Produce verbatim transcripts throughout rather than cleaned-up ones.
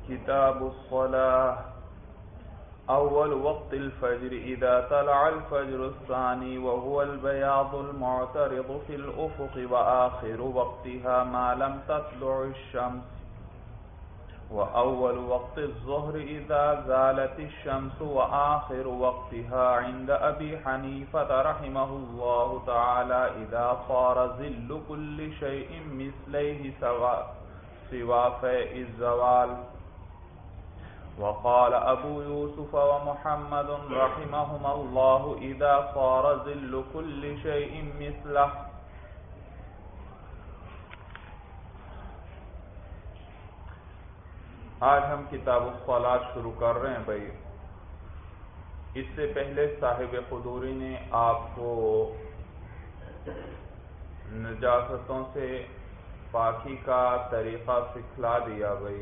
كتاب الصلاة. أول وقت الفجر إذا طلع الفجر الثاني وهو البياض المعترض في الأفق، وآخر وقتها ما لم تطلع الشمس. وأول وقت الظهر إذا زالت الشمس، وآخر وقتها عند أبي حنيفة رحمه الله تعالى إذا صار ظل كل شيء مثليه سوا سوى فيء الزوال. وقال أبو يوسف ومحمد رحمهما الله إذا صار ظل كل شيء مثله. آج ہم کتاب الصلاۃ شروع کر رہے ہیں بھائی. اس سے پہلے صاحب قدوری نے آپ کو نجاستوں سے پاکی کا طریقہ سکھلا دیا بھائی.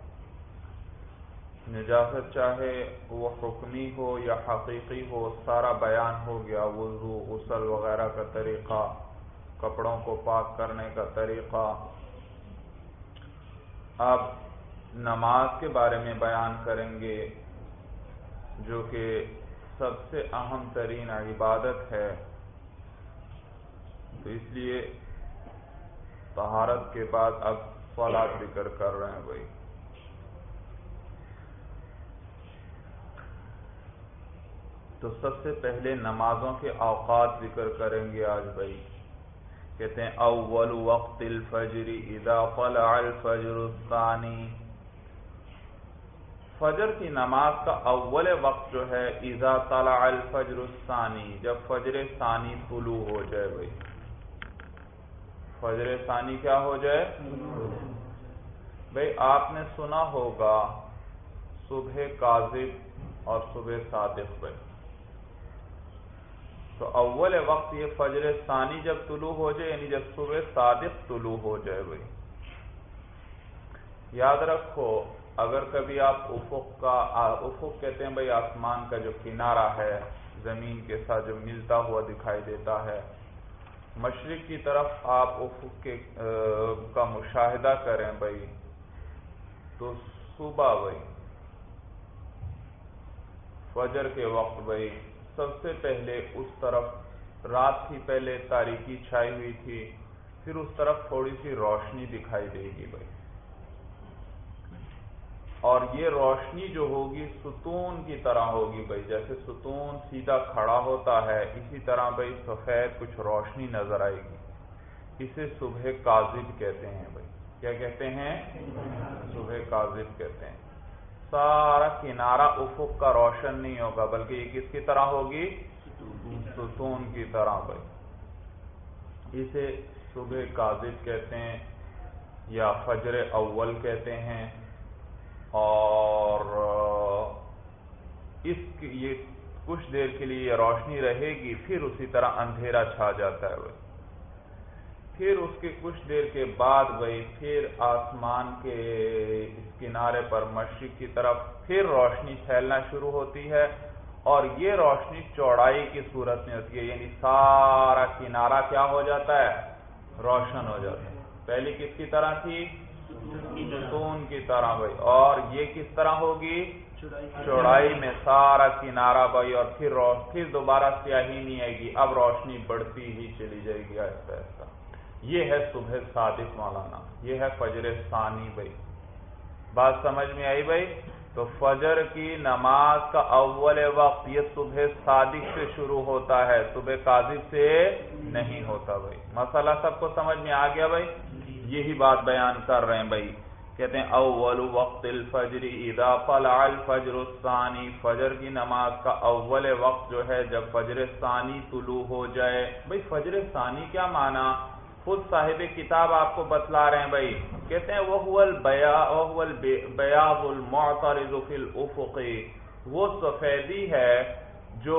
نجاست چاہے وہ حکمی ہو یا حقیقی ہو سارا بیان ہو گیا. وضو، غسل وغیرہ کا طریقہ، کپڑوں کو پاک کرنے کا طریقہ. اب نماز کے بارے میں بیان کریں گے جو کہ سب سے اہم ترین عبادت ہے. تو اس لیے طہارت کے بعد اب صلاۃ ذکر کر رہے ہیں بھائی. تو سب سے پہلے نمازوں کے اوقات ذکر کریں گے آج بھائی. کہتے ہیں اول وقت الفجر اذا طلع الفجر الثانی. فجر کی نماز کا اول وقت جو ہے اذا طلع الفجر الثانی، جب فجر ثانی طلوع ہو جائے بھائی. فجر ثانی کیا ہو جائے بھائی؟ آپ نے سنا ہوگا صبح کاذب اور صبح صادق بھائی. تو اول وقت یہ فجر ثانی جب طلوع ہو جائے، یعنی جب صبح صادق طلوع ہو جائے بھائی. یاد رکھو اگر کبھی آپ افق کا، افق کہتے ہیں بھائی آسمان کا جو کنارہ ہے زمین کے ساتھ جو ملتا ہوا دکھائی دیتا ہے، مشرق کی طرف آپ افق کے کا مشاہدہ کریں بھائی، تو صبح بھائی فجر کے وقت بھائی سب سے پہلے اس طرف رات کی پہلے تاریکی چھائی ہوئی تھی، پھر اس طرف تھوڑی سی روشنی دکھائی دے گی بھائی. اور یہ روشنی جو ہوگی ستون کی طرح ہوگی بھائی. جیسے ستون سیدھا کھڑا ہوتا ہے اسی طرح بھائی سفید کچھ روشنی نظر آئے گی. اسے صبح کاذب کہتے ہیں بھائی. کیا کہتے ہیں؟ صبح کاذب کہتے ہیں. سارا کنارہ افق کا روشن نہیں ہوگا بلکہ یہ کس کی طرح ہوگی؟ ستون کی طرح بھائی. اسے صبح کاذب کہتے ہیں یا فجر اول کہتے ہیں. اور اس کی یہ کچھ دیر کے لیے یہ روشنی رہے گی، پھر اسی طرح اندھیرا چھا جاتا ہے بھائی. پھر اس کے کچھ دیر کے بعد بھائی پھر آسمان کے اس کنارے پر مشرق کی طرف پھر روشنی پھیلنا شروع ہوتی ہے، اور یہ روشنی چوڑائی کی صورت میں ہوتی ہے، یعنی سارا کنارہ کیا ہو جاتا ہے؟ روشن ہو جاتا ہے. پہلی کس کی طرح تھی؟ ستون کی طرح بھائی. اور یہ کس طرح ہوگی؟ چوڑائی میں سارا کنارہ بھائی. اور پھر پھر دوبارہ سیاہی نہیں آئے گی، اب روشنی بڑھتی ہی چلی جائے گی آہستہ آہستہ. یہ ہے صبح صادق مولانا، یہ ہے فجر ثانی بھائی. بات سمجھ میں آئی بھائی؟ تو فجر کی نماز کا اول وقت یہ صبح صادق سے شروع ہوتا ہے، صبح کاذب سے نہیں ہوتا بھائی. مسئلہ سب کو سمجھ میں آ گیا بھائی؟ یہی بات بیان کر رہے ہیں بھائی. کہتے ہیں اول وقت الفجر اذا طلع الفجر الثانی. فجر کی نماز کا اول وقت جو ہے جب فجر ثانی طلوع ہو جائے. بھائی فجر ثانی کیا معنی؟ خود صاحب کتاب آپ کو بتلا رہے ہیں بھائی. کہتے ہیں وَهُوَ الْبَيَاضُ الْمُعْتَرِضُ فِي الْأُفُقِ. وہ سفیدی ہے جو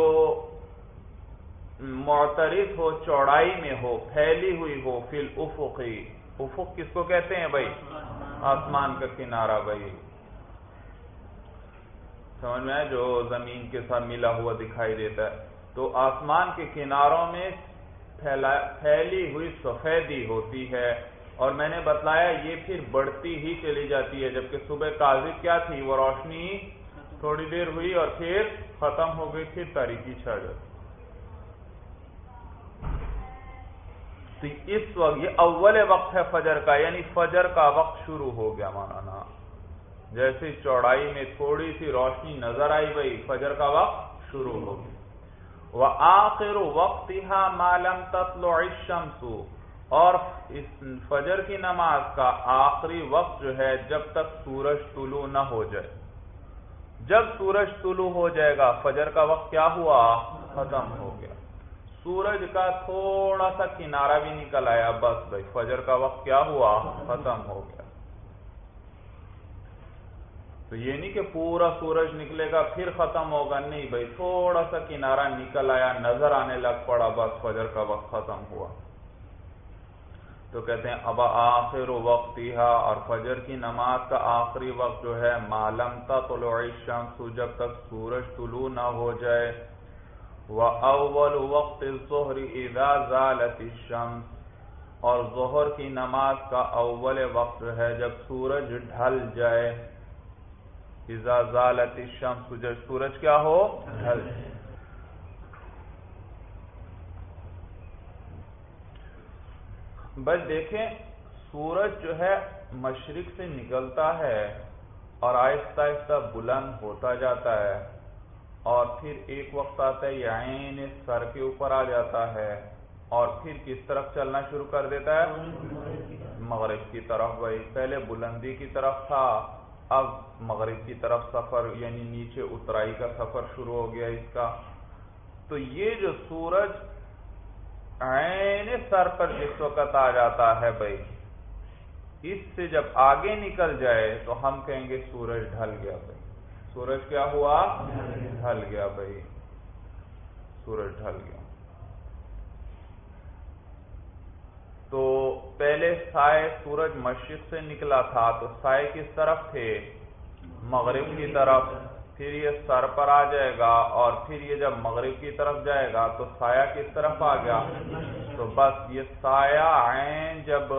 معترض ہو، چوڑائی میں ہو، پھیلی ہوئی ہو. فی الافق. افق کس کو کہتے ہیں بھائی؟ آسمان کا کنارہ بھائی. سمجھ میں آئے؟ جو زمین کے ساتھ ملا ہوا دکھائی دیتا ہے. تو آسمان کے کناروں میں پھیلی ہوئی سفیدی ہوتی ہے. اور میں نے بتلایا یہ پھر بڑھتی ہی چلی جاتی ہے، جبکہ صبح کاذب کیا تھی، وہ روشنی تھوڑی دیر ہوئی اور پھر ختم ہو گئی، پھر تاریکی چھا جاتی۔ تو اس وقت یہ اول وقت ہے فجر کا، یعنی فجر کا وقت شروع ہو گیا مولانا۔ جیسے چوڑائی میں تھوڑی سی روشنی نظر آئی بھائی، فجر کا وقت شروع ہو گیا۔ وآخر وقتها ما لم تطلع الشمس، اور اس فجر کی نماز کا آخری وقت جو ہے جب تک سورج طلوع نہ ہو جائے۔ جب سورج طلوع ہو جائے گا فجر کا وقت کیا ہوا، ختم ہو گیا۔ سورج کا تھوڑا سا کنارہ بھی نکل آیا، بس بھائی فجر کا وقت کیا ہوا، ختم ہو گیا۔ تو یہ نہیں کہ پورا سورج نکلے گا پھر ختم ہوگا، نہیں بھائی، تھوڑا سا کنارہ نکل آیا، نظر آنے لگ پڑا، بس فجر کا وقت ختم ہوا۔ تو کہتے ہیں اب آخر وقتها، اور فجر کی نماز کا آخری وقت جو ہے ما لم تطلع الشمس، جب تک سورج طلوع نہ ہو جائے۔ وأول وقت الظہر اذا زالت الشمس، اور ظہر کی نماز کا اول وقت جو ہے جب سورج ڈھل جائے۔ اذا زالت الشمس، جب سورج کیا ہو، ڈھل جائے۔ بس دیکھیں سورج جو ہے مشرق سے نکلتا ہے اور آہستہ آہستہ بلند ہوتا جاتا ہے، اور پھر ایک وقت آتا ہے یہ عین سر کے اوپر آ جاتا ہے، اور پھر کس طرف چلنا شروع کر دیتا ہے، مغرب کی طرف۔ بھائی پہلے بلندی کی طرف تھا، اب مغرب کی طرف سفر، یعنی نیچے اترائی کا سفر شروع ہو گیا اس کا۔ تو یہ جو سورج عین سر پر جس وقت آ جاتا ہے بھائی، اس سے جب آگے نکل جائے تو ہم کہیں گے سورج ڈھل گیا بھائی۔ سورج کیا ہوا، ڈھل گیا بھائی، سورج ڈھل گیا۔ تو پہلے سائے سورج مشرق سے نکلا تھا تو سائے کس طرف تھے، مغرب کی طرف، پھر یہ سر پر آ جائے گا، اور پھر یہ جب مغرب کی طرف جائے گا تو سایہ کس طرف آ گیا، تو بس یہ سایہ عین جب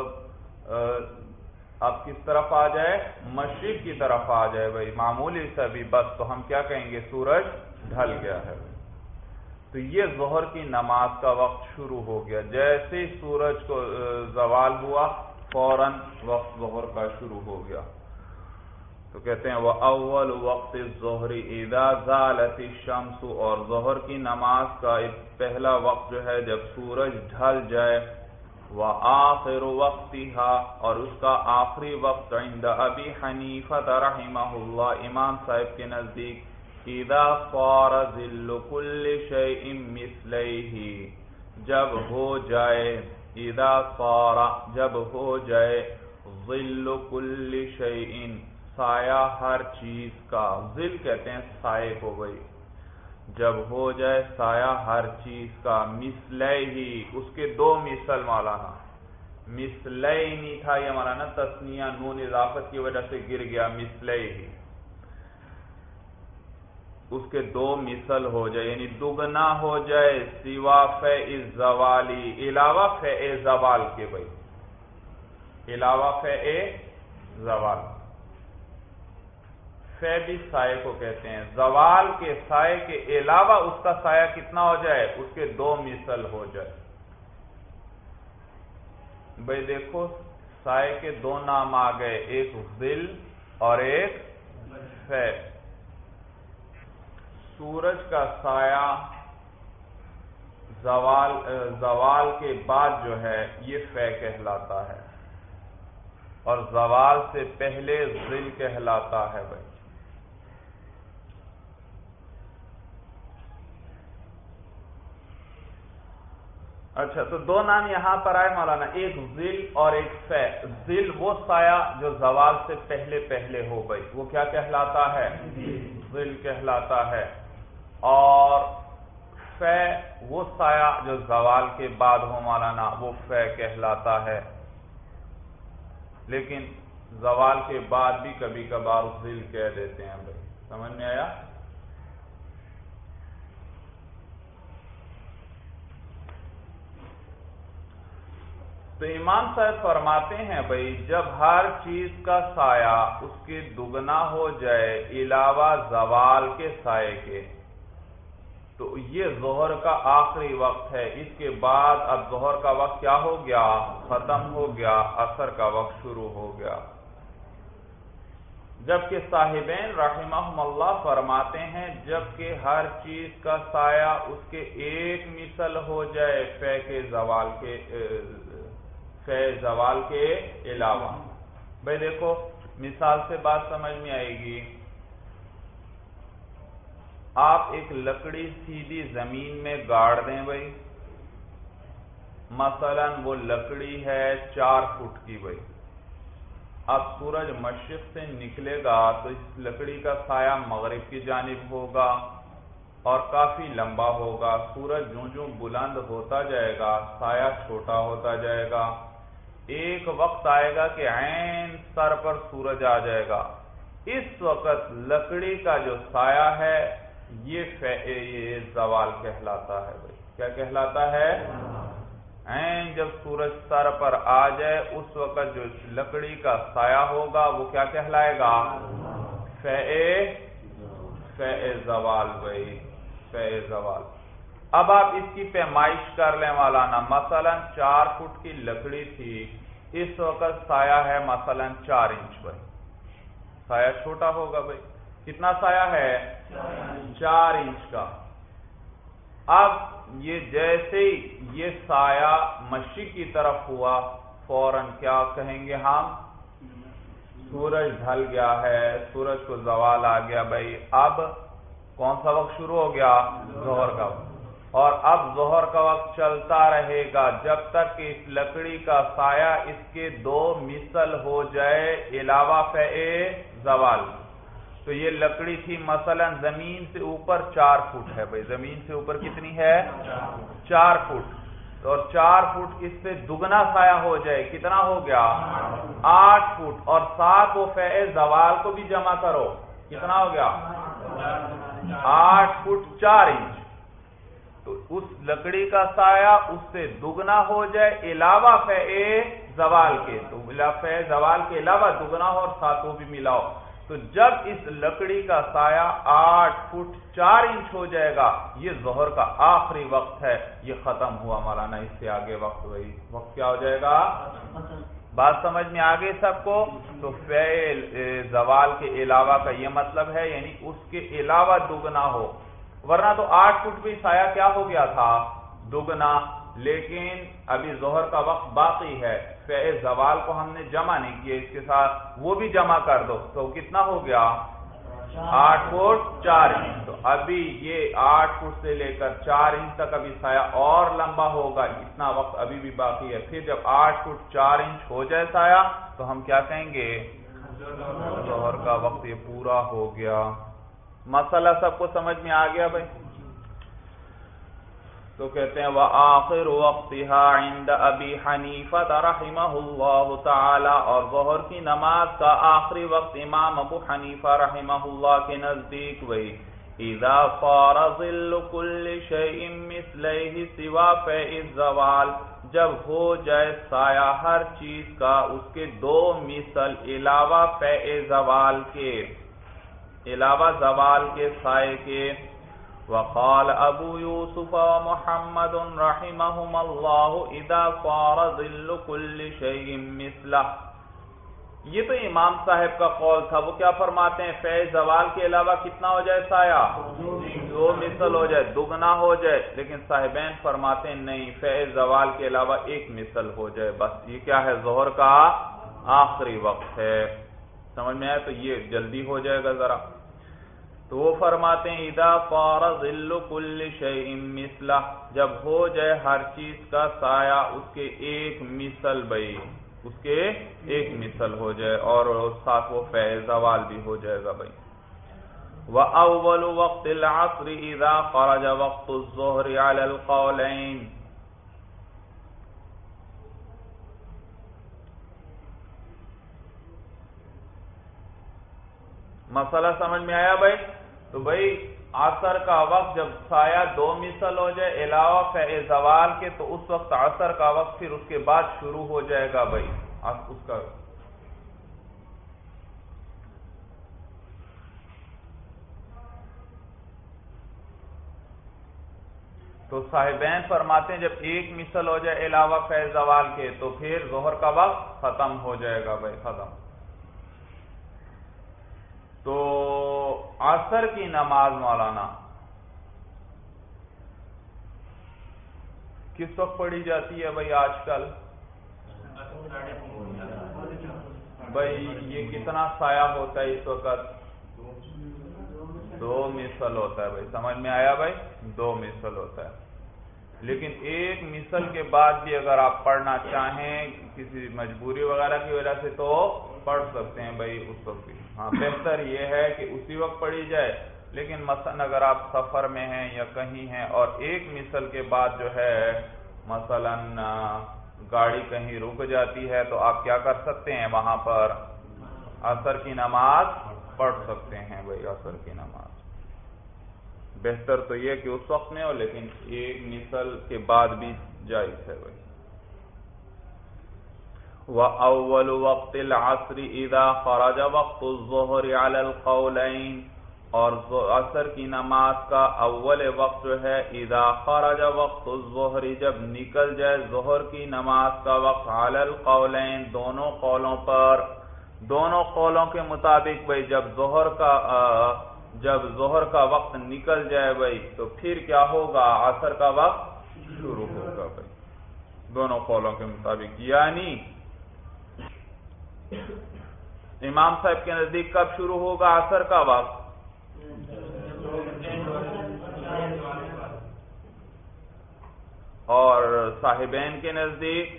اب کس طرف آ جائے، مشرق کی طرف آ جائے بھائی، معمولی سا بھی، بس تو ہم کیا کہیں گے، سورج ڈھل گیا ہے۔ تو یہ ظہر کی نماز کا وقت شروع ہو گیا، جیسے ہی سورج کو زوال ہوا فوراً وقت ظہر کا شروع ہو گیا۔ تو کہتے ہیں وہ اول وقت الظہر اذا زالت الشمس، اور ظہر کی نماز کا پہلا وقت جو ہے جب سورج ڈھل جائے۔ وآخر وقتها، اور اس کا آخری وقت عند ابی حنیفہ رحمہ اللہ، امام صاحب کے نزدیک، اذا صار ظل كل شيء مثلیہ، جب ہو جائے، اذا صار، جب ہو جائے، ظل كل شيء، سایہ ہر چیز کا، ظل کہتے ہیں سائے کو بھائی، جب ہو جائے سایہ ہر چیز کا، مثلیہ، اس کے دو مثل مولانا، مثلینی تھا یہ مولانا، تسنیہ نون اضافت کی وجہ سے گر گیا، مثلیہ، اس کے دو مثل ہو جائے، یعنی دگنا ہو جائے، سوا فیء الزوالی، علاوہ فیء زوال کے بھائی، علاوہ فیء زوال، فے بھی سائے کو کہتے ہیں، زوال کے سائے کے علاوہ اس کا سایہ کتنا ہو جائے، اس کے دو مثل ہو جائے۔ بھئی دیکھو سائے کے دو نام آ گئے، ایک ظل اور ایک فے۔ سورج کا سایہ زوال زوال کے بعد جو ہے یہ فے کہلاتا ہے، اور زوال سے پہلے ظل کہلاتا ہے بھائی۔ اچھا تو دو نام یہاں پر آئے مولانا، ایک ظل اور ایک فے۔ ظل وہ سایہ جو زوال سے پہلے پہلے ہو گئی، وہ کیا کہلاتا ہے، ظل کہلاتا ہے، اور فے وہ سایہ جو زوال کے بعد ہو مولانا، وہ فے کہلاتا ہے۔ لیکن زوال کے بعد بھی کبھی کبھار ظل کہہ دیتے ہیں بھائی، سمجھ میں آیا؟ تو امام صاحب فرماتے ہیں بھائی جب ہر چیز کا سایہ اس کے دگنا ہو جائے علاوہ زوال کے سائے کے، تو یہ ظہر کا آخری وقت ہے، اس کے بعد اب ظہر کا وقت کیا ہو گیا؟ ختم ہو گیا، عصر کا وقت شروع ہو گیا۔ جبکہ صاحبین رحمہم اللہ فرماتے ہیں جبکہ ہر چیز کا سایہ اس کے ایک مثل ہو جائے فے کے زوال کے فے زوال کے علاوہ۔ بھائی دیکھو مثال سے بات سمجھ میں آئے گی۔ آپ ایک لکڑی سیدھی زمین میں گاڑ دیں بھائی، مثلا وہ لکڑی ہے چار فٹ کی بھائی، اب سورج مشرق سے نکلے گا تو اس لکڑی کا سایہ مغرب کی جانب ہوگا اور کافی لمبا ہوگا، سورج جوں جوں بلند ہوتا جائے گا سایہ چھوٹا ہوتا جائے گا، ایک وقت آئے گا کہ عین سر پر سورج آ جائے گا، اس وقت لکڑی کا جو سایہ ہے یہ زوال کہلاتا ہے بھائی۔ کیا کہلاتا ہے؟ عین جب سورج سر پر آ جائے اس وقت جو لکڑی کا سایہ ہوگا وہ کیا کہلائے گا؟ فے فے زوال بھائی، فے زوال۔ اب آپ اس کی پیمائش کر لیں مولانا، مثلا چار فٹ کی لکڑی تھی، اس وقت سایہ ہے مثلا چار انچ بھائی، سایہ چھوٹا ہوگا بھائی، کتنا سایہ ہے؟ چار انچ کا۔ اب یہ جیسے ہی یہ سایہ مشرق کی طرف ہوا فوراً کیا کہیں گے ہم؟ سورج ڈھل گیا ہے، سورج کو زوال آ گیا بھائی، اب کون سا وقت شروع ہو گیا؟ ظہر کا وقت۔ اور اب ظہر کا وقت چلتا رہے گا جب تک کہ اس لکڑی کا سایہ اس کے دو مثل ہو جائے علاوہ فے زوال۔ تو یہ لکڑی تھی مثلا زمین سے اوپر چار فٹ ہے بھائی، زمین سے اوپر کتنی ہے؟ چار فٹ، اور چار فٹ اس سے دگنا سایہ ہو جائے، کتنا ہو گیا؟ آٹھ فٹ، اور ساتھ وہ فے زوال کو بھی جمع کرو، کتنا ہو گیا؟ آٹھ فٹ چار انچ۔ تو اس لکڑی کا سایہ اس سے دگنا ہو جائے علاوہ فے زوال کے، تو فے زوال کے علاوہ دگنا ہو اور ساتھ وہ بھی ملاؤ، تو جب اس لکڑی کا سایہ آٹھ فٹ چار انچ ہو جائے گا یہ ظہر کا آخری وقت ہے، یہ ختم ہوا مولانا، اس سے آگے وقت وہی وقت کیا ہو جائے گا؟ بات سمجھ میں آگے سب کو؟ تو فے زوال کے علاوہ کا یہ مطلب ہے یعنی اس کے علاوہ دگنا ہو، ورنہ تو آٹھ فٹ بھی سایہ کیا ہو گیا تھا؟ دگنا، لیکن ابھی ظہر کا وقت باقی ہے، فے زوال کو ہم نے جمع نہیں کیا اس کے ساتھ، وہ بھی جمع کر دو تو کتنا ہو گیا؟ آٹھ فٹ چار انچ۔ تو ابھی یہ آٹھ فٹ سے لے کر چار انچ تک ابھی سایہ اور لمبا ہوگا، اتنا وقت ابھی بھی باقی ہے، پھر جب آٹھ فٹ چار انچ ہو جائے سایہ تو ہم کیا کہیں گے؟ ظہر کا وقت یہ پورا ہو گیا۔ مسئلہ سب کو سمجھ میں آ گیا بھائی؟ تو کہتے ہیں وآخر وقتها عند ابی حنیفہ رحمہ اللہ تعالی، اور ظہر کی نماز کا آخری وقت امام ابو حنیفہ رحمہ اللہ کے نزدیک وہی اذا صار ظل كل شيء مثلیہ سوا فے الزوال، جب ہو جائے سایہ ہر چیز کا اس کے دو مثل علاوہ فے زوال کے، علاوہ زوال کے سائے کے۔ وقال ابو یوسف ومحمد رحمہم اللہ اذا صار ظل كل شيء مثلہ، یہ تو امام صاحب کا قول تھا، وہ کیا فرماتے ہیں؟ فے زوال کے علاوہ کتنا ہو جائے سایہ؟ دو مثل ہو جائے، دگنا ہو جائے، لیکن صاحبین فرماتے ہیں نہیں، فے زوال کے علاوہ ایک مثل ہو جائے بس، یہ کیا ہے؟ ظہر کا آخری وقت ہے۔ سمجھ میں آیا؟ تو یہ جلدی ہو جائے گا ذرا۔ تو وہ فرماتے ہیں اذا صار ظل كل شيء مثلہ، جب ہو جائے ہر چیز کا سایہ اس کے ایک مثل بھائی، اس کے ایک مثل ہو جائے اور ساتھ وہ فے زوال بھی ہو جائے گا بھائی۔ وَأَوَّلُ وَقْتِ الْعَصْرِ إِذَا خَرَجَ وَقْتُ الظُّهْرِ عَلَى الْقَوْلَيْنِ، مسئلہ سمجھ میں آیا بھائی؟ تو بھائی عصر کا وقت جب سایہ دو مثل ہو جائے علاوہ فے زوال کے تو اس وقت عصر کا وقت پھر اس کے بعد شروع ہو جائے گا بھائی اس کا. تو صاحبین فرماتے ہیں جب ایک مثل ہو جائے علاوہ فے زوال کے تو پھر ظہر کا وقت ختم ہو جائے گا بھائی ختم. تو عصر کی نماز مولانا کس وقت پڑھی جاتی ہے بھائی آج کل؟ بھائی یہ کتنا سایہ ہوتا ہے اس وقت؟ دو مثل ہوتا ہے بھائی. سمجھ میں آیا بھائی؟ دو مثل ہوتا ہے. لیکن ایک مثل کے بعد بھی اگر آپ پڑھنا چاہیں کسی مجبوری وغیرہ کی وجہ سے تو پڑھ سکتے ہیں بھائی اس وقت بھی. ہاں بہتر یہ ہے کہ اسی وقت پڑھی جائے. لیکن مثلا اگر آپ سفر میں ہیں یا کہیں ہیں اور ایک مثل کے بعد جو ہے مثلا گاڑی کہیں رک جاتی ہے تو آپ کیا کر سکتے ہیں وہاں پر عصر کی نماز پڑھ سکتے ہیں بھائی عصر کی نماز. بہتر تو یہ کہ اس وقت میں ہو لیکن ایک مثل کے بعد بھی جائز ہے بھائی. وَأَوَّلُ وَقْتِ الْعَصْرِ إِذَا خَرَجَ وَقْتُ الظُّهْرِ عَلَى الْقَوْلَيْنِ اور عصر کی نماز کا اول وقت جو ہے اذا خرج وقت الظہر جب نکل جائے ظہر کی نماز کا وقت علی القولین دونوں قولوں پر. دونوں قولوں کے مطابق بھائی جب ظہر کا جب ظہر کا وقت نکل جائے بھائی تو پھر کیا ہوگا عصر کا وقت شروع ہوگا بھائی دونوں قولوں کے مطابق. یعنی امام صاحب کے نزدیک کب شروع ہوگا عصر کا وقت؟ اور صاحبین کے نزدیک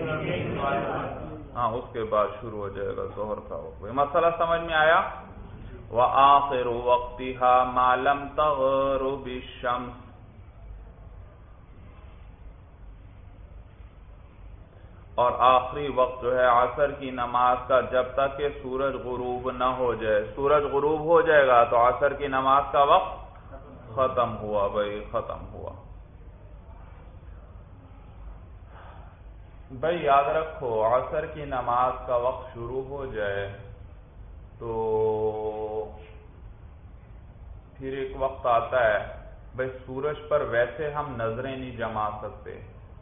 ہاں اس کے بعد شروع ہو جائے گا ظہر کا وقت. مسئلہ سمجھ میں آیا؟ وآخر وقتها ما لم تغرب الشمس اور آخری وقت جو ہے عصر کی نماز کا جب تک کہ سورج غروب نہ ہو جائے. سورج غروب ہو جائے گا تو عصر کی نماز کا وقت ختم ہوا بھائی ختم ہوا. بھائی یاد رکھو عصر کی نماز کا وقت شروع ہو جائے تو پھر ایک وقت آتا ہے بھائی سورج پر ویسے ہم نظریں نہیں جما سکتے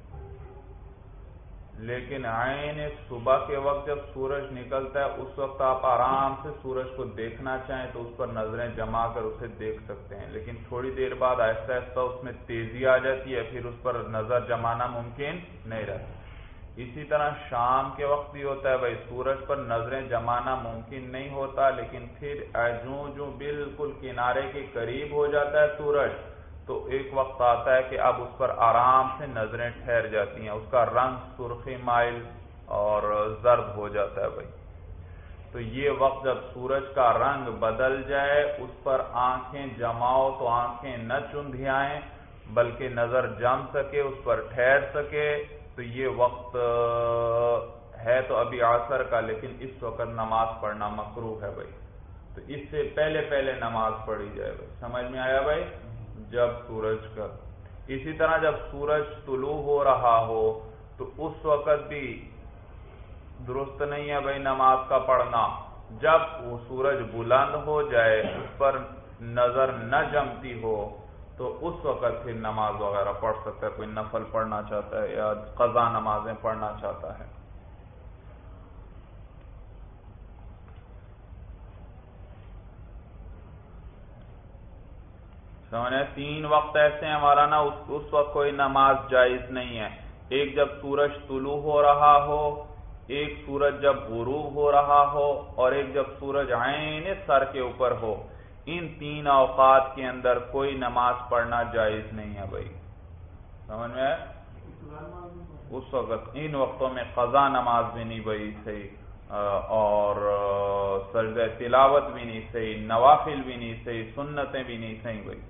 لیکن عین صبح کے وقت جب سورج نکلتا ہے اس وقت آپ آرام سے سورج کو دیکھنا چاہیں تو اس پر نظریں جما کر اسے دیکھ سکتے ہیں. لیکن تھوڑی دیر بعد آہستہ آہستہ اس میں تیزی آ جاتی ہے پھر اس پر نظر جمانا ممکن نہیں رہتا. اسی طرح شام کے وقت بھی ہوتا ہے بھائی سورج پر نظریں جمانا ممکن نہیں ہوتا لیکن پھر جوں جوں بالکل کنارے کے قریب ہو جاتا ہے سورج تو ایک وقت آتا ہے کہ اب اس پر آرام سے نظریں ٹھہر جاتی ہیں. اس کا رنگ سرخی مائل اور زرد ہو جاتا ہے بھائی. تو یہ وقت جب سورج کا رنگ بدل جائے اس پر آنکھیں جماؤ تو آنکھیں نہ چندھیائیں بلکہ نظر جم سکے اس پر ٹھہر سکے تو یہ وقت ہے تو ابھی عصر کا لیکن اس وقت نماز پڑھنا مکروہ ہے بھائی. تو اس سے پہلے پہلے نماز پڑھی جائے بھائی. سمجھ میں آیا بھائی؟ جب سورج کا اسی طرح جب سورج طلوع ہو رہا ہو تو اس وقت بھی درست نہیں ہے بھائی نماز کا پڑھنا. جب وہ سورج بلند ہو جائے اس پر نظر نہ جمتی ہو تو اس وقت پھر نماز وغیرہ پڑھ سکتا ہے. کوئی نفل پڑھنا چاہتا ہے یا قضا نمازیں پڑھنا چاہتا ہے. سمجھے تین وقت ایسے ہیں ہمارا نا اس وقت کوئی نماز جائز نہیں ہے. ایک جب سورج طلوع ہو رہا ہو ایک سورج جب غروب ہو رہا ہو اور ایک جب سورج عین سر کے اوپر ہو. ان تین اوقات کے اندر کوئی نماز پڑھنا جائز نہیں ہے بھائی. سمجھ میں اس وقت ان وقتوں میں قضا نماز بھی نہیں بھائی صحیح اور سجدہ تلاوت بھی نہیں صحیح نوافل بھی نہیں صحیح سنتیں بھی نہیں صحیح بھائی.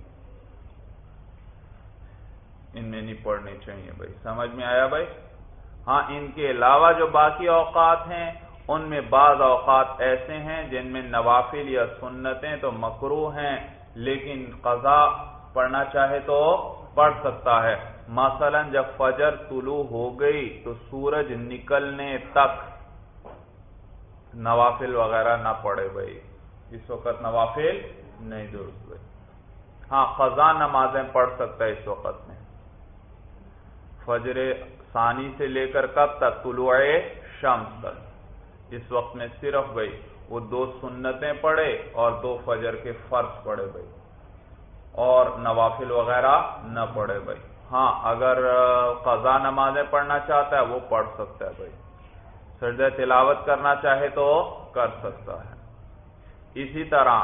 ان میں نہیں پڑھنی چاہیے بھائی. سمجھ میں آیا بھائی؟ ہاں ان کے علاوہ جو باقی اوقات ہیں ان میں بعض اوقات ایسے ہیں جن میں نوافل یا سنتیں تو مکروہ ہیں لیکن قضا پڑھنا چاہے تو پڑھ سکتا ہے۔ مثلا جب فجر طلوع ہو گئی تو سورج نکلنے تک نوافل وغیرہ نہ پڑھے بھائی، اس وقت نوافل نہیں درست بھائی۔ ہاں قضا نمازیں پڑھ سکتا ہے اس وقت میں، فجر ثانی سے لے کر کب تک؟ طلوع شمس تک۔ اس وقت میں صرف بھائی وہ دو سنتیں پڑھے اور دو فجر کے فرض پڑھے بھائی، اور نوافل وغیرہ نہ پڑھے بھائی۔ ہاں اگر قضا نمازیں پڑھنا چاہتا ہے وہ پڑھ سکتا ہے بھائی، سجدہ تلاوت کرنا چاہے تو کر سکتا ہے۔ اسی طرح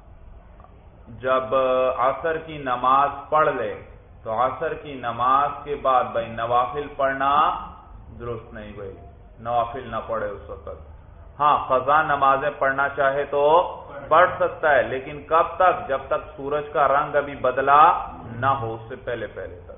جب عصر کی نماز پڑھ لے تو عصر کی نماز کے بعد بھائی نوافل پڑھنا درست نہیں بھائی، نوافل نہ پڑھے اس وقت۔ ہاں قضا نمازیں پڑھنا چاہے تو پڑھ سکتا ہے، لیکن کب تک؟ جب تک سورج کا رنگ ابھی بدلا نہ ہو، اس سے پہلے پہلے تک۔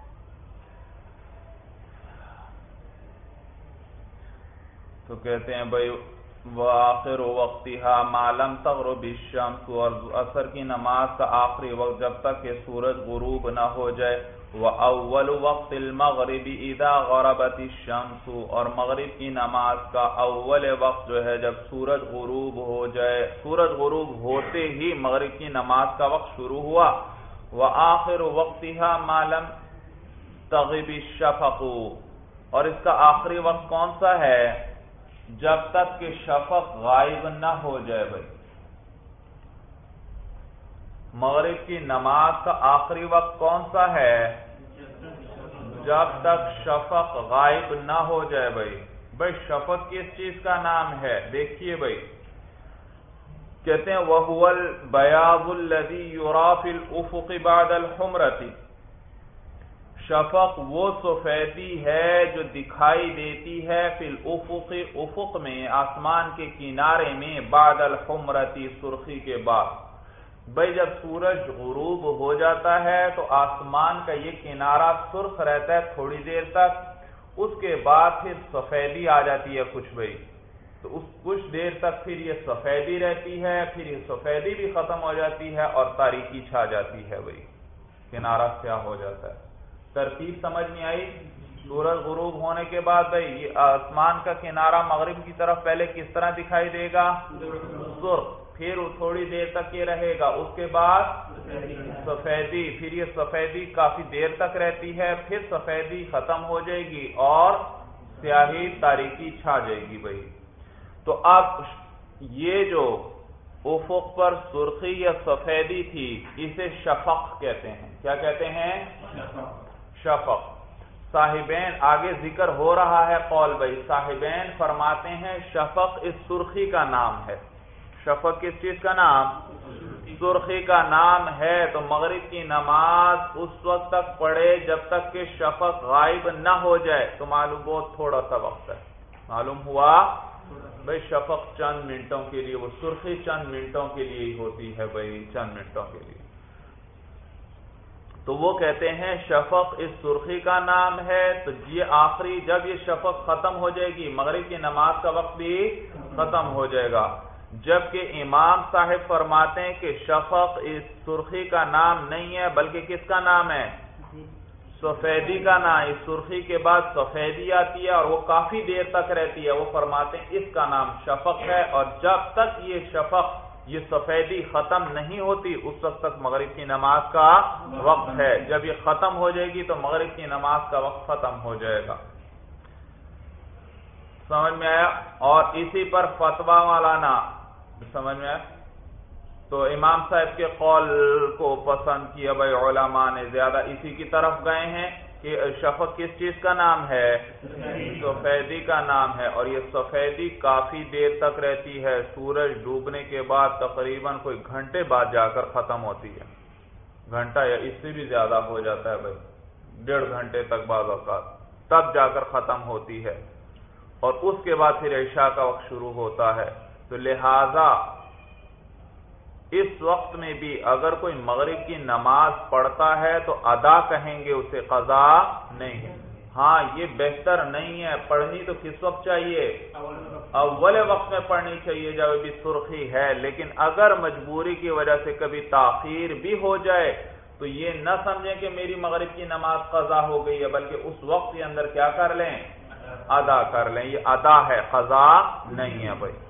تو کہتے ہیں بھائی وآخر وقتها ما لم تغرب الشمس، اور عصر کی نماز کا آخری وقت جب تک کہ سورج غروب نہ ہو جائے۔ وأول وقت المغرب اذا غربت الشمس، اور مغرب کی نماز کا اول وقت جو ہے جب سورج غروب ہو جائے، سورج غروب ہوتے ہی مغرب کی نماز کا وقت شروع ہوا۔ وآخر وقتها ما لم تغب الشفق، اور اس کا آخری وقت کون سا ہے؟ جب تک کہ شفق غائب نہ ہو جائے بھائی۔ مغرب کی نماز کا آخری وقت کون سا ہے؟ جب تک شفق غائب نہ ہو جائے بھائی۔ بھائی شفق کس چیز کا نام ہے؟ دیکھیے بھائی، کہتے ہیں وَهُوَ الْبَيَاضُ الَّذِي يُرَى فِي الْأُفُقِ بَعْدَ الْحُمْرَةِ، شفق وہ سفیدی ہے جو دکھائی دیتی ہے فی الافق، افق میں، آسمان کے کنارے میں، بعد الحمرتی، سرخی کے بعد۔ بھئی جب سورج غروب ہو جاتا ہے تو آسمان کا یہ کنارہ سرخ رہتا ہے تھوڑی دیر تک، اس کے بعد پھر سفیدی آ جاتی ہے کچھ بھئی، تو اس کچھ دیر تک پھر یہ سفیدی رہتی ہے، پھر یہ سفیدی بھی ختم ہو جاتی ہے اور تاریکی چھا جاتی ہے بھئی، کنارہ سیاہ ہو جاتا ہے۔ ترتیب سمجھ میں آئی؟ سورج غروب ہونے کے بعد بھئی یہ آسمان کا کنارہ مغرب کی طرف پہلے کس طرح دکھائی دے گا؟ سرخ، پھر تھوڑی دیر تک یہ رہے گا، اس کے بعد سفیدی، پھر یہ سفیدی کافی دیر تک رہتی ہے، پھر سفیدی ختم ہو جائے گی اور سیاہی تاریکی چھا جائے گی بھئی۔ تو اب یہ جو افق پر سرخی یا سفیدی تھی اسے شفق کہتے ہیں۔ کیا کہتے ہیں؟ شفق۔ صاحبین آگے ذکر ہو رہا ہے قول بھائی، صاحبین فرماتے ہیں شفق اس سرخی کا نام ہے۔ شفق کس چیز کا نام؟ سرخی کا نام ہے۔ تو مغرب کی نماز اس وقت تک پڑھے جب تک کہ شفق غائب نہ ہو جائے، تو معلوم بہت تھوڑا سا وقت ہے، معلوم ہوا بھائی شفق چند منٹوں کے لیے، وہ سرخی چند منٹوں کے لیے ہی ہوتی ہے بھائی، چند منٹوں کے لیے۔ تو وہ کہتے ہیں شفق اس سرخی کا نام ہے۔ تو یہ آخری جب یہ شفق ختم ہو جائے گی مغرب کی نماز کا وقت بھی ختم ہو جائے گا، جبکہ امام صاحب فرماتے ہیں کہ شفق اس سرخی کا نام نہیں ہے بلکہ کس کا نام ہے؟ سفیدی کا نام۔ اس سرخی کے بعد سفیدی آتی ہے اور وہ کافی دیر تک رہتی ہے، وہ فرماتے ہیں اس کا نام شفق ہے، اور جب تک یہ شفق، یہ سفیدی ختم نہیں ہوتی اس وقت تک مغرب کی نماز کا وقت ہے۔ جب یہ ختم ہو جائے گی تو مغرب کی نماز کا وقت ختم ہو جائے گا۔ سمجھ میں آیا؟ اور اسی پر فتویٰ مولانا، سمجھ میں آیا؟ تو امام صاحب کے قول کو پسند کیا بھائی علماء نے، زیادہ اسی کی طرف گئے ہیں کہ شفق کس چیز کا نام ہے؟ سفیدی کا نام ہے، اور یہ سفیدی کافی دیر تک رہتی ہے، سورج ڈوبنے کے بعد تقریباً کوئی گھنٹے بعد جا کر ختم ہوتی ہے، گھنٹہ یا اس سے بھی زیادہ ہو جاتا ہے بھائی، ڈیڑھ گھنٹے تک بعض اوقات، تب جا کر ختم ہوتی ہے، اور اس کے بعد پھر عشاء کا وقت شروع ہوتا ہے۔ تو لہذا اس وقت میں بھی اگر کوئی مغرب کی نماز پڑھتا ہے تو ادا کہیں گے، اسے قضا نہیں ہے۔ ہاں یہ بہتر نہیں ہے، پڑھنی تو کس وقت چاہیے؟ اول وقت میں پڑھنی چاہیے جب ابھی سرخی ہے، لیکن اگر مجبوری کی وجہ سے کبھی تاخیر بھی ہو جائے تو یہ نہ سمجھیں کہ میری مغرب کی نماز قضا ہو گئی ہے، بلکہ اس وقت کے اندر کیا کر لیں؟ ادا کر لیں۔ یہ ادا ہے، قضا نہیں ہے بھائی۔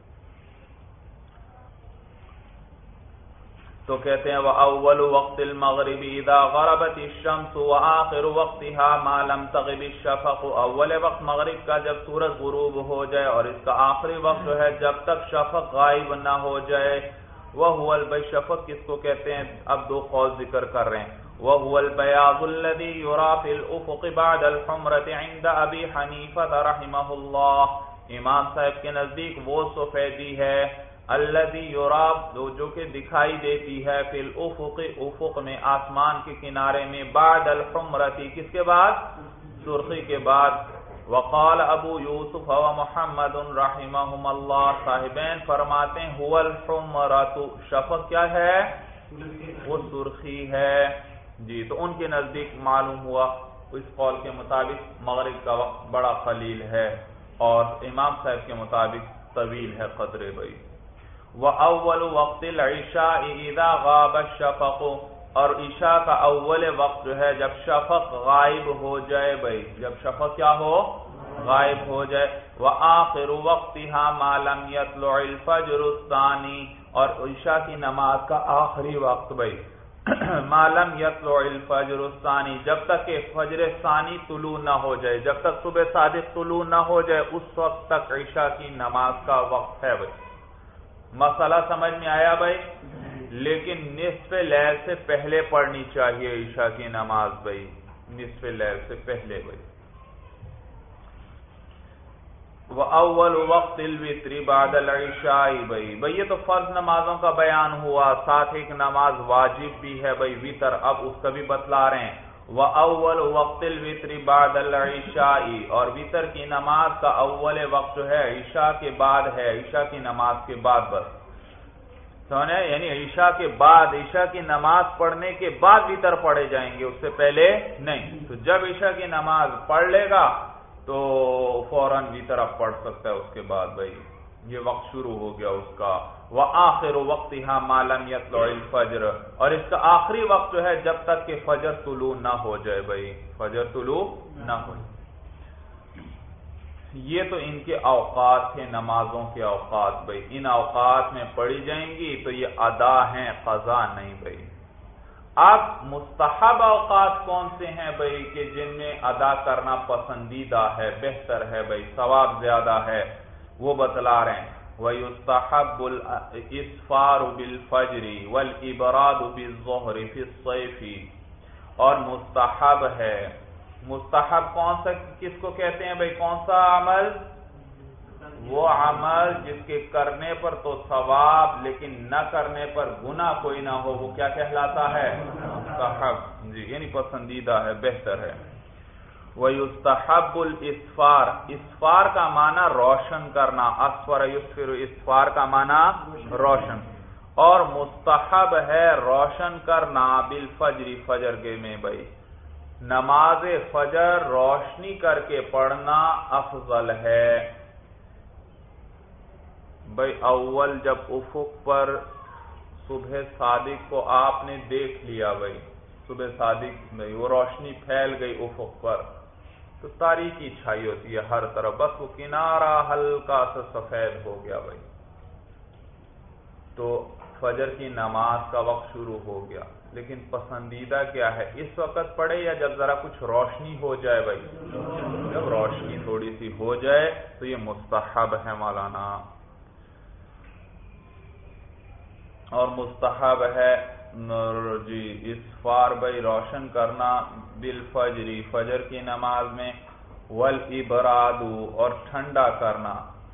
تو کہتے ہیں وَأَوَّلُ وَقْتِ الْمَغْرِبِ إِذَا غَرَبَتِ الشَّمْسُ وَآخِرُ وَقْتِهَا مَا لَمْ تَغِبِ الشَّفَقُ، اول وقت مغرب کا جب سورج غروب ہو جائے، اور اس کا آخری وقت جو ہے جب تک شفق غائب نہ ہو جائے۔ وَهُوَ الْبَيْضُ، شفق کس کو کہتے ہیں؟ اب دو قول ذکر کر رہے ہیں۔ وَهُوَ الْبَيَاضُ الَّذِي يُرَى فِي الْأُفُقِ بَعْدَ الْحُمْرَةِ عِنْدَ أَبِي حَنِيفَةَ رَحِمَهُ اللَّهُ، امام صاحب کے نزدیک وہ سفیدی ہے الذی یرا، جو کہ دکھائی دیتی ہے فی الافق، افق میں، آسمان کے کنارے میں، بعد الحمرتی، کس کے بعد؟ سرخی کے بعد۔ وقال ابو یوسف و محمد رحمہم اللہ، صاحبین فرماتے ہیں هو الحمرۃ، شفق کیا ہے؟ وہ سرخی ہے۔ جی تو ان کے نزدیک معلوم ہوا اس قول کے مطابق مغرب کا وقت بڑا قلیل ہے، اور امام صاحب کے مطابق طویل ہے قدرے بھائی۔ وَأَوَّلُ وَقْتِ الْعِشَاءِ إِذَا غَابَ الشَّفَقُ، اور عشاء کا اول وقت جو ہے جب شفق غائب ہو جائے بھائی، جب شفق کیا ہو؟ غائب ہو جائے۔ وَآخِرُ وَقْتِهَا مَا لَمْ يَطْلُعِ الْفَجْرُ الثَّانِي، اور عشاء کی نماز کا آخری وقت بھائی مَا لَمْ يَطْلُعِ الْفَجْرُ الثَّانِي، جب تک کہ فجر ثانی طلوع نہ ہو جائے، جب تک صبح صادق طلوع نہ ہو جائے اس وقت تک عشاء کی نماز کا وقت ہے بھائی۔ مسئلہ سمجھ میں آیا بھائی؟ لیکن نصف لیل سے پہلے پڑھنی چاہیے عشاء کی نماز بھائی، نصف لیل سے پہلے بھائی۔ وَأَوَّلُ وَقْتِ الْوِتْرِ بَعْدَ الْعِشَاءِ، بھائی بھائی یہ تو فرض نمازوں کا بیان ہوا، ساتھ ایک نماز واجب بھی ہے بھائی وتر، اب اس کا بھی بتلا رہے ہیں۔ وَأَوَّلُ وَقْتِ الْوِتْرِ بَعْدَ الْعِشَاءِ، اور وتر کی نماز کا اول وقت جو ہے عشاء کے بعد ہے، عشاء کی نماز کے بعد بس سمجھے، یعنی عشاء کے بعد، عشاء کی نماز پڑھنے کے بعد وتر پڑھے جائیں گے، اس سے پہلے نہیں۔ تو جب عشاء کی نماز پڑھ لے گا تو فوراً وتر اب پڑھ سکتا ہے اس کے بعد بھائی، یہ وقت شروع ہو گیا اس کا۔ وَآخِرُ وَقْتِهَا مَا لَمْ يَطْلُعِ الْفَجْرُ، اور اس کا آخری وقت جو ہے جب تک کہ فجر طلوع نہ ہو جائے بھائی، فجر طلوع نہ ہو جائے۔ یہ تو ان کے اوقات تھے، نمازوں کے اوقات بھائی، ان اوقات میں پڑھی جائیں گی تو یہ ادا ہیں، قضا نہیں بھائی۔ اب مستحب اوقات کون سے ہیں بھائی کہ جن میں ادا کرنا پسندیدہ ہے، بہتر ہے بھائی، ثواب زیادہ ہے، وہ بتلا رہے ہیں۔ وَيُسْتَحَبُّ الْإِسْفَارُ بِالْفَجْرِ وَالْإِبْرَادُ بِالظُّهْرِ فِي الصَّيْفِ، اور مستحب ہے، مستحب کون سا، کس کو کہتے ہیں بھائی؟ کون سا عمل؟ وہ عمل جس کے کرنے پر تو ثواب لیکن نہ کرنے پر گناہ کوئی نہ ہو، وہ کیا کہلاتا ہے؟ مستحب، جی یعنی پسندیدہ ہے، بہتر ہے۔ وَيُسْتَحَبُّ الْإِسْفَارُ، اسفار کا معنی روشن کرنا، اسفر یسفر، اسفار کا معنی روشن، اور مستحب ہے روشن کرنا بالفجر، فجر کے میں بھائی، نماز فجر روشنی کر کے پڑھنا افضل ہے بھائی۔ اول جب افق پر صبح صادق کو آپ نے دیکھ لیا بھائی، صبح صادق بھائی وہ روشنی پھیل گئی افق پر، تو تاریکی چھائی ہوتی ہے ہر طرف، بس وہ کنارہ ہلکا سا سفید ہو گیا بھائی، تو فجر کی نماز کا وقت شروع ہو گیا۔ لیکن پسندیدہ کیا ہے، اس وقت پڑھے یا جب ذرا کچھ روشنی ہو جائے بھائی؟ جب روشنی تھوڑی سی ہو جائے تو یہ مستحب ہے مولانا، اور مستحب ہے جی اسفار بھائی روشن کرنا بالفجری، فجر کی نماز میں، والابراد، اور ٹھنڈا کرنا،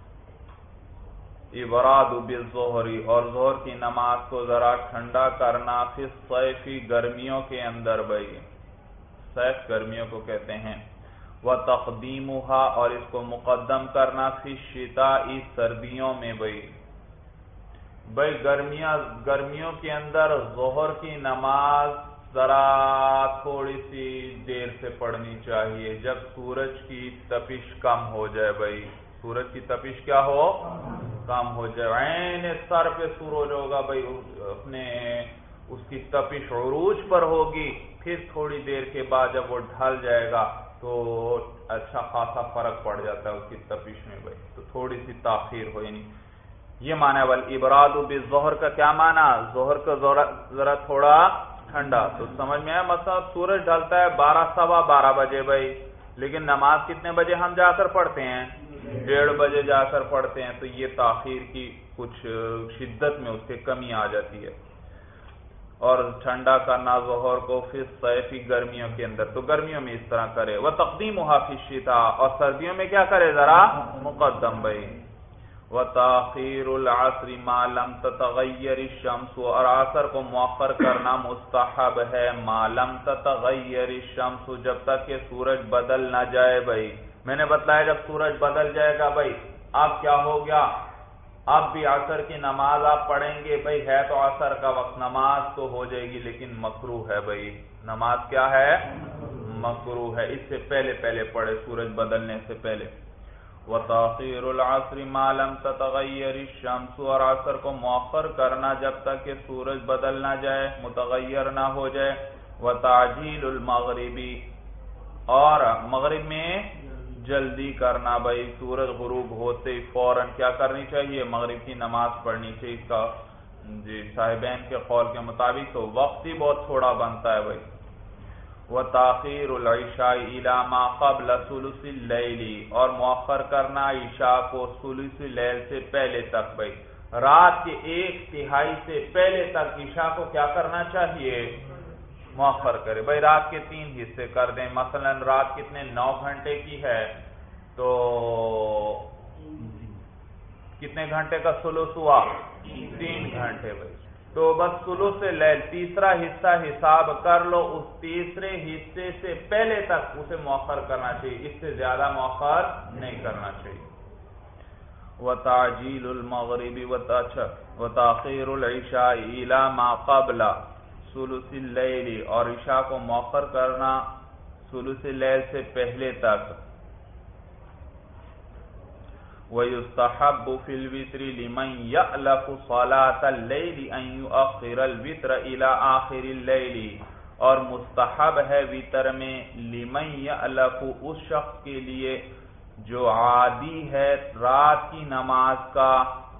ابراد بالظہر، اور ظہر کی نماز کو ذرا ٹھنڈا کرنا، فی الصیف، گرمیوں کے اندر بھائی، صیف گرمیوں کو کہتے ہیں، وتقدیمها، اور اس کو مقدم کرنا، فی الشتاء، سردیوں میں بھائی، بھائی گرمیاں گرمیوں کے اندر ظہر کی نماز ذرا تھوڑی سی دیر سے پڑھنی چاہیے، جب سورج کی تپش کم ہو جائے بھائی، سورج کی تپش کیا ہو؟ کم ہو جائے، عین سر پہ سورج ہوگا بھائی، اپنے اس کی تپش عروج پر ہوگی، پھر تھوڑی دیر کے بعد جب وہ ڈھل جائے گا تو اچھا خاصا فرق پڑ جاتا ہے اس کی تپش میں بھائی، تو تھوڑی سی تاخیر ہو، یعنی یہ معنی ہے والابراد بالظہر کا کیا معنی؟ ظہر کا ذرا تھوڑا ٹھنڈا، تو سمجھ میں آیا؟ مثلا سورج ڈھلتا ہے بارہ سوا بارہ بجے بھائی، لیکن نماز کتنے بجے ہم جا کر پڑھتے ہیں؟ ڈیڑھ بجے جا کر پڑھتے ہیں، تو یہ تاخیر کی کچھ شدت میں اس کے کمی آ جاتی ہے۔ اور ٹھنڈا کرنا ظہر کو پھر صیفی گرمیوں کے اندر، تو گرمیوں میں اس طرح کرے، وتقدیمھا فی الشتاء، اور سردیوں میں کیا کرے؟ ذرا مقدم بھائی۔ وتاخیر العصر ما لم تتغیر الشمس، اور عصر کو مؤخر کرنا مستحب ہے، ما لم تتغیر الشمس، جب تک کہ سورج بدل نہ جائے بھائی۔ میں نے بتلایا جب سورج بدل جائے گا بھائی، اب کیا ہو گیا؟ اب بھی عصر کی نماز آپ پڑھیں گے بھائی، ہے تو عصر کا وقت، نماز تو ہو جائے گی لیکن مکروہ ہے بھائی، نماز کیا ہے؟ مکروہ ہے، اس سے پہلے پہلے پڑھے، سورج بدلنے سے پہلے۔ وتاخیر العصر ما لم تتغیر الشمس، اور عصر کو مؤخر کرنا جب تک کہ سورج بدل نہ جائے، متغیر نہ ہو جائے۔ وتعجیل المغربی، اور مغرب میں جلدی کرنا بھائی، سورج غروب ہوتے فوراً کیا کرنی چاہیے؟ مغرب کی نماز پڑھنی چاہیے۔ اس کا جی صاحبین کے قول کے مطابق تو وقت ہی بہت تھوڑا بنتا ہے بھائی۔ وتاخیر العشاء الی ما قبل ثلث اللیل، اور مؤخر کرنا عشاء کو ثلث اللیل سے پہلے تک بھائی، رات کے ایک تہائی سے پہلے تک عشاء کو کیا کرنا چاہیے؟ مؤخر کرے بھائی، رات کے تین حصے کر دیں، مثلا رات کتنے؟ نو گھنٹے کی ہے، تو کتنے گھنٹے کا ثلث ہوا؟ تین گھنٹے بھائی، تو بس ثلث اللیل تیسرا حصہ حساب کر لو، اس تیسرے حصے سے پہلے تک اسے مؤخر کرنا چاہیے، اس سے زیادہ مؤخر نہیں کرنا چاہیے۔ وتعجیل المغرب وتاخیر العشاء الی ما قبل ثلث اللیل، اور عشاء کو مؤخر کرنا ثلث اللیل سے پہلے تک۔ وَيُسْتَحَبُّ فِي الْوِتْرِ لِمَنْ يَأْلَفُ صَلَاةَ اللَّيْلِ أَنْ يُؤَخِّرَ الْوِتْرَ إِلَى آخِرِ اللَّيْلِ، اور مستحب ہے وتر میں لمن یألف، اس شخص کے لیے جو عادی ہے رات کی نماز کا۔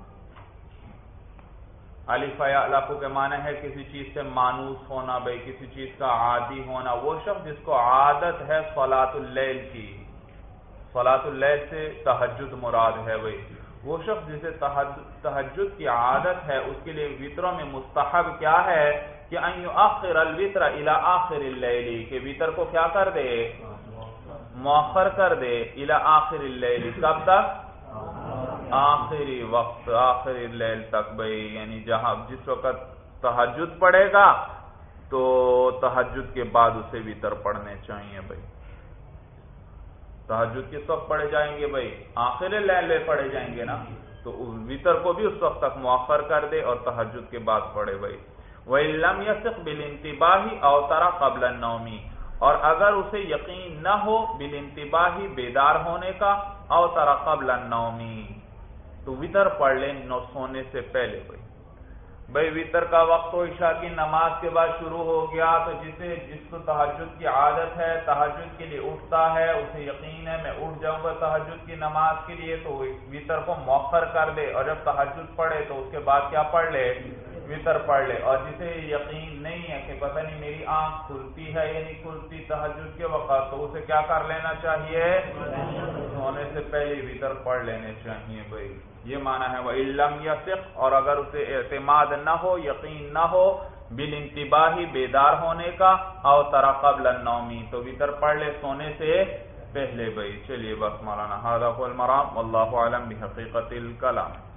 الف یألف کے معنی ہے کسی چیز سے مانوس ہونا بھائی، کسی چیز کا عادی ہونا، وہ شخص جس کو عادت ہے صلاۃ اللیل کی، صلاۃ اللیل سے تہجد مراد ہے بھائی، وہ شخص جسے تہجد کی عادت ہے اس کے لیے وتروں میں مستحب کیا ہے کہ ان یؤخر الوتر الی آخر اللیل، کہ وتر کو کیا کر دے؟ مؤخر کر دے، الی آخر اللیل، کب تک؟ آخری وقت، آخر اللیل تک بھائی، یعنی جہاں جس وقت تہجد پڑھے گا تو تہجد کے بعد اسے وتر پڑھنے چاہیے بھائی۔ تہجد کس وقت پڑھے جائیں گے بھائی؟ آخر اللیل پڑھے جائیں گے نا، تو وتر کو بھی اس وقت تک مؤخر کر دے اور تہجد کے بعد پڑھے بھائی۔ وَإِن لَّمْ يَثِقْ بِالْانْتِبَاهِ أَوْتَرَ قَبْلَ النَّوْمِ، اور اگر اسے یقین نہ ہو بالانتباہی بیدار ہونے کا، أَوْتَرَ قَبْلَ النَّوْمِ، تو وتر پڑھ لیں سونے سے پہلے بھائی۔ بھائی وتر کا وقت تو عشاء کی نماز کے بعد شروع ہو گیا، تو جسے جس کو تہجد کی عادت ہے، تہجد کے لیے اٹھتا ہے، اسے یقین ہے میں اٹھ جاؤں گا تہجد کی نماز کے لیے، تو وتر کو مؤخر کر دے، اور جب تہجد پڑھے تو اس کے بعد کیا پڑھ لے؟ وتر پڑھ لے۔ اور جسے یقین نہیں ہے کہ پتہ نہیں میری آنکھ کھلتی ہے یا نہیں کھلتی تہجد کے وقت، تو اسے کیا کر لینا چاہیے؟ سونے سے پہلے وتر پڑھ لینے چاہیے بھائی، یہ معنی ہے وَإِن لَّمْ يَثِقْ، اور اگر اسے اعتماد نہ ہو، یقین نہ ہو بالانتباہی بیدار ہونے کا، أَوْتَرَ قَبْلَ النَّوْمِ، تو وتر پڑھ لے سونے سے پہلے بھائی۔ چلیے بس مولانا، هذا هو المرام، واللہ اعلم بحقیقت الکلام۔